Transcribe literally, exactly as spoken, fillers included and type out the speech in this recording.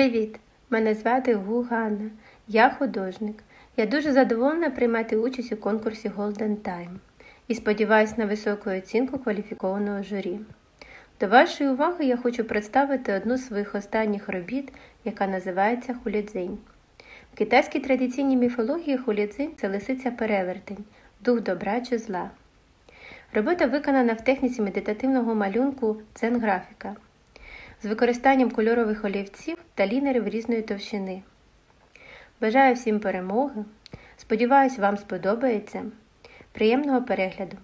Привіт! Мене звати Гу Ганна. Я художник. Я дуже задоволена приймати участь у конкурсі Golden Time і сподіваюся на високу оцінку кваліфікованого журі. До вашої уваги я хочу представити одну з своїх останніх робіт, яка називається Хулідзинь. В китайській традиційній міфології Хулідзинь – це лисиця-перевертень, дух добра чи зла. Робота виконана в техніці медитативного малюнку дзен-графіка з використанням кольорових олівців та лінерів різної товщини. Бажаю всім перемоги. Сподіваюсь, вам сподобається. Приємного перегляду!